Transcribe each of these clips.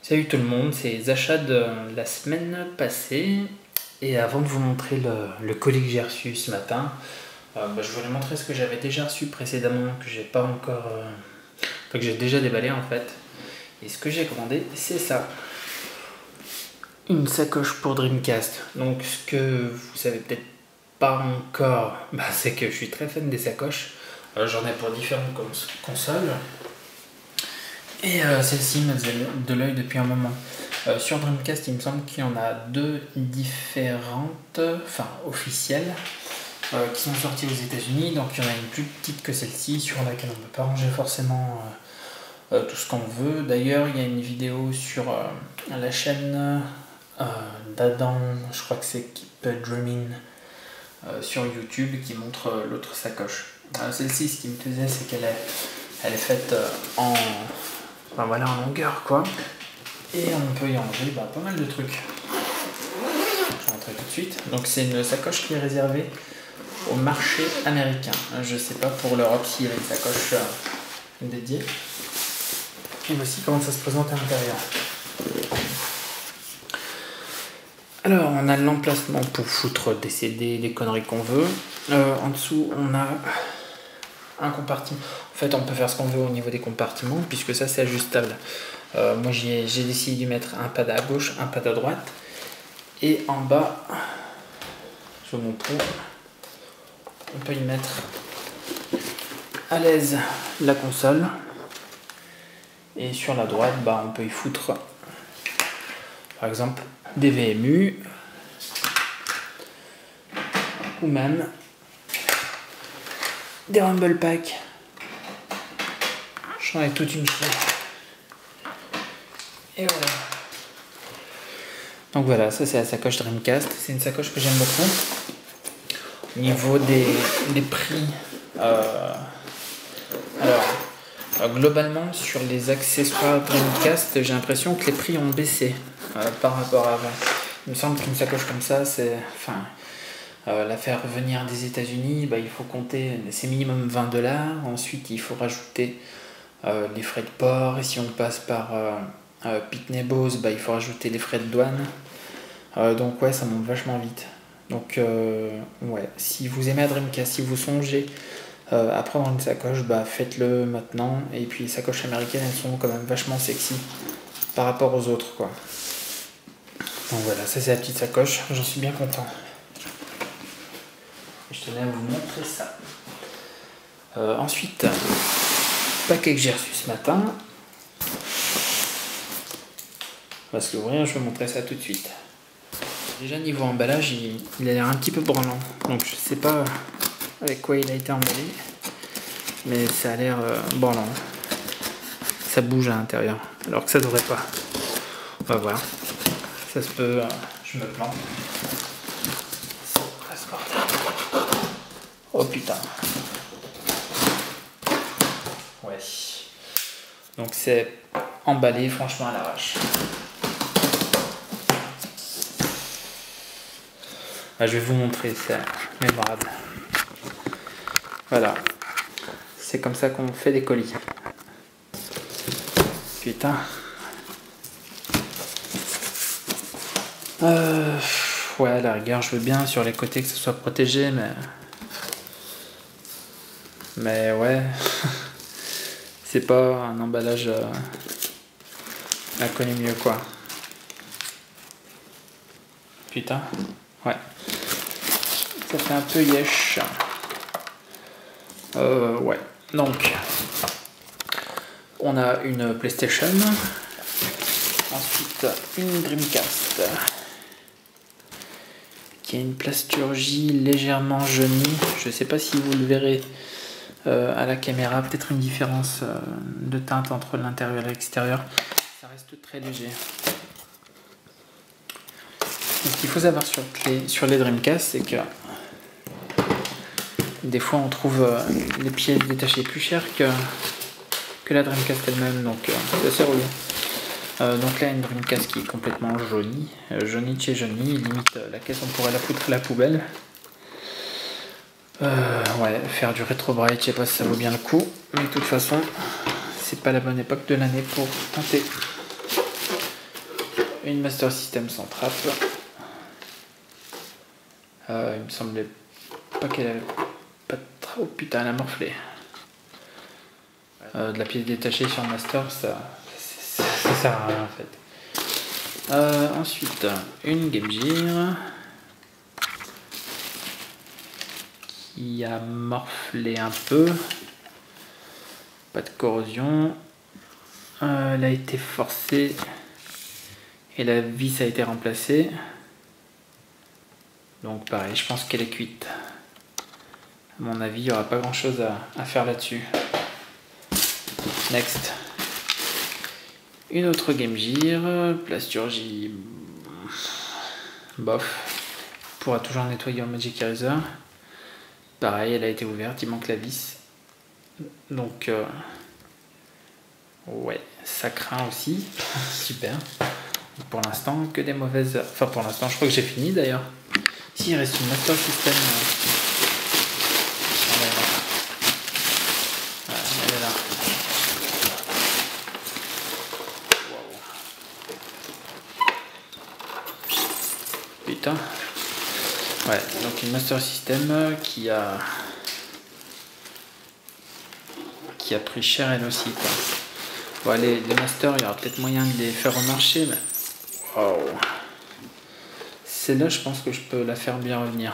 Salut tout le monde, c'est les achats de la semaine passée. Et avant de vous montrer le colis que j'ai reçu ce matin, je voulais montrer ce que j'avais déjà reçu précédemment, que j'ai pas encore. Que j'ai déjà déballé en fait. Et ce que j'ai commandé, c'est ça. Une sacoche pour Dreamcast. Donc ce que vous savez peut-être pas encore, c'est que je suis très fan des sacoches. J'en ai pour différentes consoles. Et celle-ci me faisait de l'œil depuis un moment. Sur Dreamcast, il me semble qu'il y en a deux différentes, enfin officielles, qui sont sorties aux États-Unis. Donc il y en a une plus petite que celle-ci, sur laquelle on ne peut pas ranger forcément tout ce qu'on veut. D'ailleurs, il y a une vidéo sur la chaîne d'Adam, je crois que c'est Keep Dreaming, sur YouTube, qui montre l'autre sacoche. Celle-ci, ce qui me plaisait, c'est qu'elle est faite en longueur quoi, et on peut y ranger pas mal de trucs. Je vais montrer tout de suite. Donc c'est une sacoche qui est réservée au marché américain. Je sais pas pour l'Europe s'il y avait une sacoche dédiée. Et voici comment ça se présente à l'intérieur. Alors on a l'emplacement pour foutre des CD, les conneries qu'on veut. En dessous on a un compartiment. En fait, on peut faire ce qu'on veut au niveau des compartiments, puisque ça c'est ajustable. Moi j'ai décidé de mettre un pad à gauche, un pad à droite, et en bas, je vais vous montrer, on peut y mettre à l'aise la console, et sur la droite, on peut y foutre par exemple des VMU, ou même des Rumble Pack. J'en ai toute une chose. Et voilà. Donc voilà, ça c'est la sacoche Dreamcast. C'est une sacoche que j'aime beaucoup. Au niveau des prix, globalement sur les accessoires Dreamcast, j'ai l'impression que les prix ont baissé par rapport à avant. Il me semble qu'une sacoche comme ça, la faire venir des États-Unis, il faut compter, c'est minimum 20$. Ensuite, il faut rajouter les frais de port. Et si on passe par Pitney Bowes, il faut rajouter les frais de douane. Donc ouais, ça monte vachement vite. Donc ouais, si vous aimez la Dreamcast, si vous songez à prendre une sacoche, faites-le maintenant. Et puis les sacoches américaines, elles sont quand même vachement sexy par rapport aux autres quoi. Donc voilà, ça c'est la petite sacoche, j'en suis bien content. Je tenais à vous montrer ça. Ensuite, paquet que j'ai reçu ce matin. On va se l'ouvrir, je vais vous montrer ça tout de suite. Déjà niveau emballage, il a l'air un petit peu branlant. Donc je sais pas avec quoi il a été emballé. Mais ça a l'air branlant. Ça bouge à l'intérieur. Alors que ça devrait pas. On va voir. Ça se peut, je me plante. Oh putain. Ouais. Donc c'est emballé franchement à l'arrache. Je vais vous montrer, c'est mémorable. Voilà. C'est comme ça qu'on fait des colis. Putain. Ouais, à la rigueur, je veux bien sur les côtés que ce soit protégé, mais ouais, c'est pas un emballage inconnu mieux quoi. Putain, ouais, ça fait un peu yesh. Ouais, donc on a une PlayStation, ensuite une Dreamcast qui a une plasturgie légèrement jaunie. Je sais pas si vous le verrez à la caméra, peut-être une différence de teinte entre l'intérieur et l'extérieur. Ça reste très léger. Ce qu'il faut savoir sur les Dreamcast, c'est que des fois on trouve les pièces détachées plus chères que la Dreamcast elle-même, donc c'est assez relou. Donc là une Dreamcast qui est complètement jaunie, jaunie de chez jaunie, limite la caisse on pourrait la foutre à la poubelle. Ouais, faire du rétro-bright, je sais pas si ça vaut bien le coup, mais de toute façon c'est pas la bonne époque de l'année pour tenter. une Master System sans trappe. Il me semblait pas qu'elle avait pas de trappe. Oh putain, elle a morflé. De la pièce détachée sur Master, ça sert à rien en fait. Ensuite, une Game Gear qui a morflé un peu. Pas de corrosion. Elle a été forcée et la vis a été remplacée. Donc pareil, je pense qu'elle est cuite. À mon avis, il n'y aura pas grand chose à faire là-dessus. Next. Une autre Game Gear, plasturgie, bof. On pourra toujours nettoyer en Magic Eraser. Pareil, elle a été ouverte, il manque la vis. Donc, ouais, ça craint aussi. Super. Pour l'instant, que des mauvaises... Enfin, pour l'instant, je crois que j'ai fini d'ailleurs. Si, il reste une Master System. Elle est là. Putain. Ouais, donc une Master System qui a pris cher elle aussi quoi. Bon, les Masters, il y aura peut-être moyen de les faire remarcher, mais wow. Celle-là, je pense que je peux la faire bien revenir.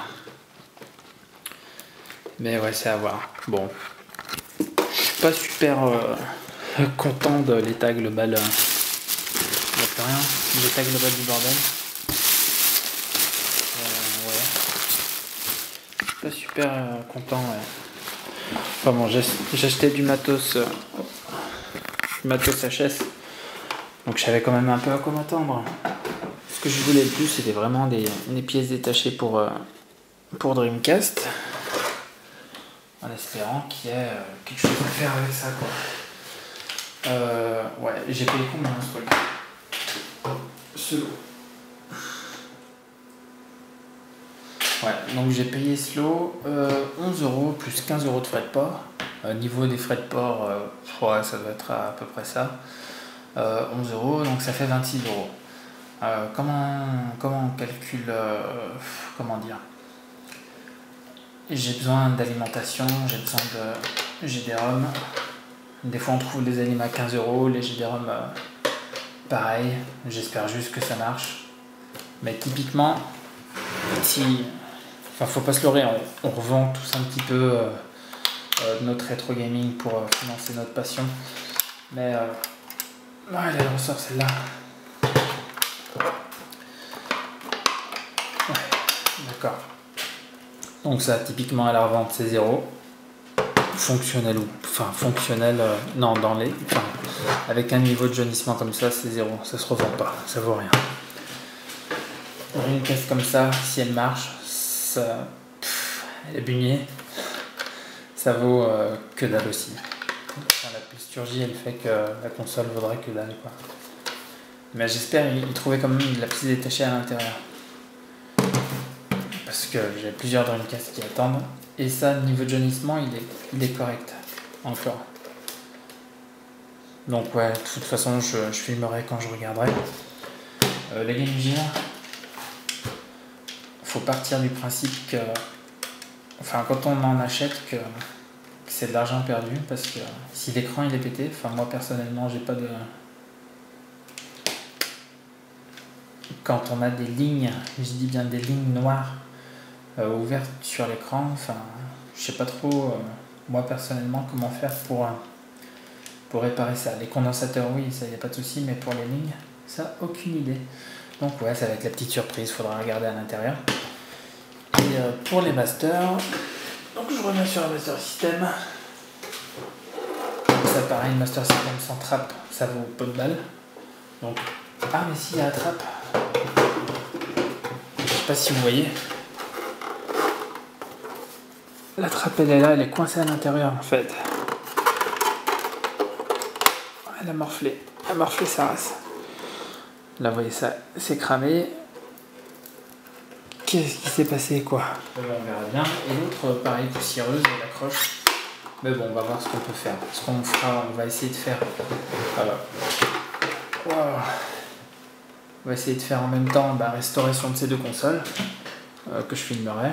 Mais ouais, c'est à voir. Bon, je suis pas super content de l'état global. Rien, l'état global du bordel. Ouais. Je suis pas super content. Ouais. Enfin bon, j'ai acheté du matos HS, donc je savais quand même un peu à quoi m'attendre. Ce que je voulais le plus, c'était vraiment des pièces détachées pour Dreamcast, en espérant qu'il y ait quelque chose à faire avec ça quoi. Ouais, j'ai payé combien ce truc? Ce lot. Ouais, donc j'ai payé ce lot 11 € plus 15 € de frais de port. Niveau des frais de port, ouais, ça doit être à peu près ça. 11 €, donc ça fait 26 €. Comment on calcule, comment dire, j'ai besoin d'alimentation, j'ai besoin de GD-ROM. Des fois on trouve des aliments à 15 €, les GD-ROM pareil, j'espère juste que ça marche. Mais typiquement, si... Enfin, faut pas se leurrer, on revend tous un petit peu notre rétro gaming pour financer notre passion. Mais ouais, elle ressort celle-là. Ouais, d'accord. Donc ça, typiquement à la revente, c'est 0. Fonctionnel ou... Enfin, fonctionnel, non, dans les... Enfin, avec un niveau de jaunissement comme ça, c'est 0. Ça se revend pas, ça vaut rien. Une caisse comme ça, si elle marche, ça, elle est bugnée, ça vaut que dalle aussi. Enfin, la plasturgie, elle fait que la console vaudrait que dalle quoi. Mais j'espère y trouver quand même de la pièce détachée à l'intérieur. Parce que j'ai plusieurs Dreamcast qui attendent. Et ça, niveau de jaunissement, il est correct. Encore. Donc ouais, de toute façon, je filmerai quand je regarderai. Les Game Gear, faut partir du principe que, enfin, quand on en achète, que c'est de l'argent perdu, parce que si l'écran il est pété, enfin moi personnellement j'ai pas de... Quand on a des lignes, je dis bien des lignes noires ouvertes sur l'écran, enfin je sais pas trop moi personnellement comment faire pour réparer ça. Les condensateurs oui, ça y a pas de souci, mais pour les lignes, ça aucune idée. Donc ouais, ça va être la petite surprise, faudra regarder à l'intérieur. Et pour les masters, donc je reviens sur un Master System. Ça pareil, une Master System sans trappe, ça vaut pas de balle. Donc, ah mais si, il y a la trappe. Je sais pas si vous voyez. La trappe elle est là, elle est coincée à l'intérieur en fait. Elle a morflé sa race. Là vous voyez ça, c'est cramé. Qu'est-ce qui s'est passé quoi? On verra bien. Et l'autre, pareil, poussiéreuse, elle accroche. Mais bon, on va voir ce qu'on peut faire. Ce qu'on fera, on va essayer de faire. Voilà. Wow. On va essayer de faire en même temps restauration de ces deux consoles que je filmerai.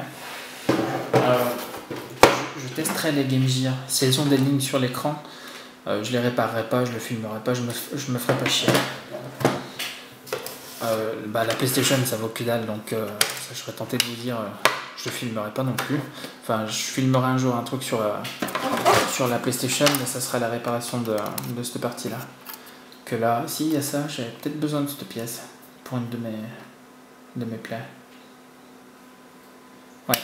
Je testerai les Game Gear. Si elles ont des lignes sur l'écran, je les réparerai pas, je le filmerai pas, je me ferai pas chier. La PlayStation ça vaut que dalle, donc ça, je serais tenté de vous dire je le filmerai pas non plus. Enfin, je filmerai un jour un truc sur la PlayStation, mais ça sera la réparation de cette partie là. Que là, si il y a ça, j'ai peut-être besoin de cette pièce pour une de mes plaies. Ouais.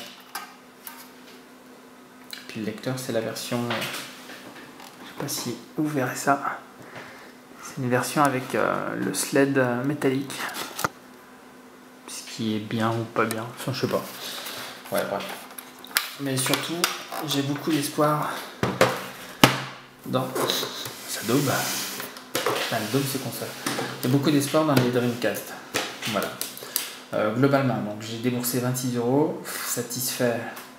Puis le lecteur, c'est la version. Je sais pas si vous verrez ça. C'est une version avec le sled métallique. Ce qui est bien ou pas bien. Enfin, je sais pas. Ouais, bref. Mais surtout, j'ai beaucoup d'espoir dans. Ça daube. Enfin, le daube, c'est console. J'ai beaucoup d'espoir dans les Dreamcast. Voilà. Globalement, donc j'ai déboursé 26 €, satisfait.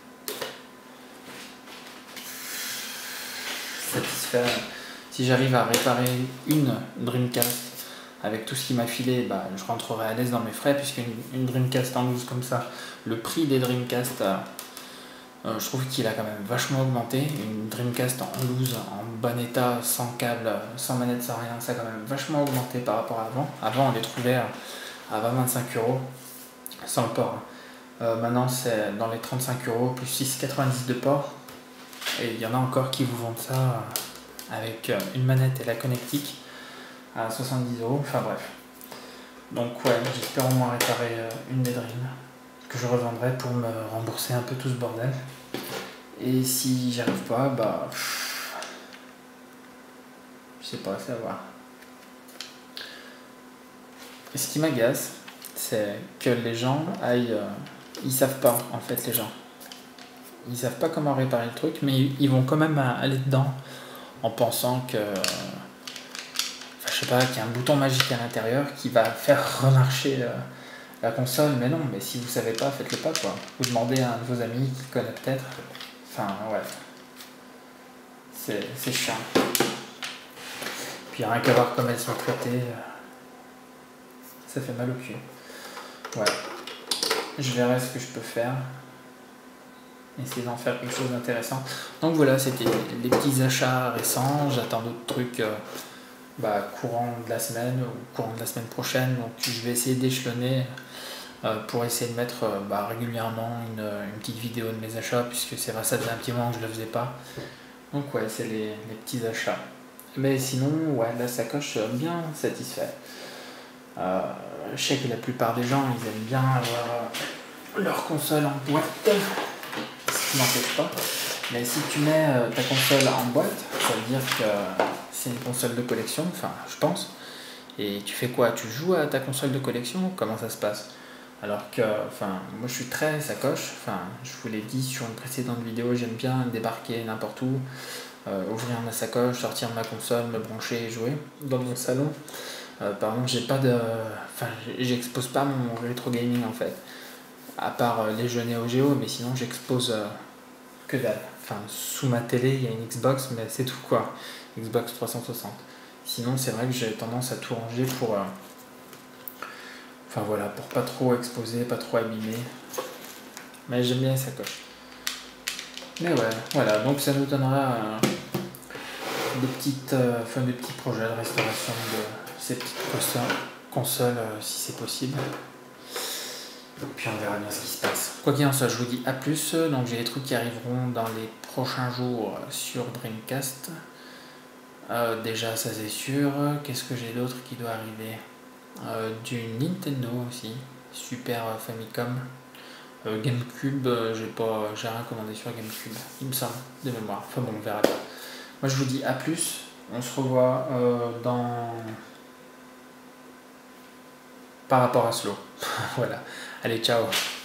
Si j'arrive à réparer une Dreamcast avec tout ce qui m'a filé, je rentrerai à l'aise dans mes frais, puisque une Dreamcast en loose comme ça, le prix des Dreamcast, je trouve qu'il a quand même vachement augmenté. Une Dreamcast en loose, en bon état, sans câble, sans manette, sans rien, ça a quand même vachement augmenté par rapport à avant. Avant, on les trouvait à 25 € sans le port. Maintenant, c'est dans les 35 € plus 6,90 € de port. Et il y en a encore qui vous vendent ça avec une manette et la connectique à 70 €. Enfin bref. Donc ouais, j'espère au moins réparer une des Dream que je revendrai pour me rembourser un peu tout ce bordel. Et si j'y arrive pas, je sais pas, c'est à voir. Et ce qui m'agace, c'est que les gens aillent. Ils savent pas en fait, les gens. Ils savent pas comment réparer le truc, mais ils vont quand même aller dedans en pensant que. Enfin, je sais pas, qu'il y a un bouton magique à l'intérieur qui va faire remarcher la console. Mais non, mais si vous savez pas, faites-le pas quoi. Vous demandez à un de vos amis qui connaît peut-être. Enfin, ouais. C'est chiant. Puis rien qu'à voir comme elles sont traitées, ça fait mal au cul. Ouais. Je verrai ce que je peux faire. Essayer d'en faire quelque chose d'intéressant. Donc voilà, c'était les petits achats récents. J'attends d'autres trucs courant de la semaine ou courant de la semaine prochaine. Donc je vais essayer d'échelonner pour essayer de mettre régulièrement une petite vidéo de mes achats, puisque c'est vrai, ça faisait un petit moment que je ne le faisais pas. Donc ouais, c'est les petits achats. Mais sinon, ouais, la sacoche bien satisfait. Je sais que la plupart des gens, ils aiment bien avoir leur console en boîte, ce qui n'empêche pas. Mais si tu mets ta console en boîte, ça veut dire que c'est une console de collection, enfin je pense. Et tu fais quoi? Tu joues à ta console de collection? Comment ça se passe? Alors que, moi je suis très sacoche, je vous l'ai dit sur une précédente vidéo, j'aime bien débarquer n'importe où, ouvrir ma sacoche, sortir ma console, me brancher et jouer dans mon salon. Par contre, j'expose pas mon rétro gaming en fait, à part les jeux Neo Geo, mais sinon j'expose que dalle. Sous ma télé il y a une Xbox, mais c'est tout quoi, Xbox 360. Sinon c'est vrai que j'ai tendance à tout ranger pour pour pas trop exposer, pas trop abîmer. Mais j'aime bien les sacoches. Mais ouais, voilà, donc ça nous donnera des petits projets de restauration de ces petites consoles si c'est possible. Et puis on verra bien ce qui se passe. Quoi qu'il en soit, je vous dis à plus. Donc j'ai des trucs qui arriveront dans les prochains jours sur Dreamcast. Déjà ça c'est sûr. Qu'est-ce que j'ai d'autre qui doit arriver? Du Nintendo aussi, Super Famicom. GameCube, j'ai rien commandé sur GameCube, il me semble, de mémoire. Enfin bon, on verra bien. Moi je vous dis à plus. On se revoit par rapport à Slow. Voilà. Allez, ciao.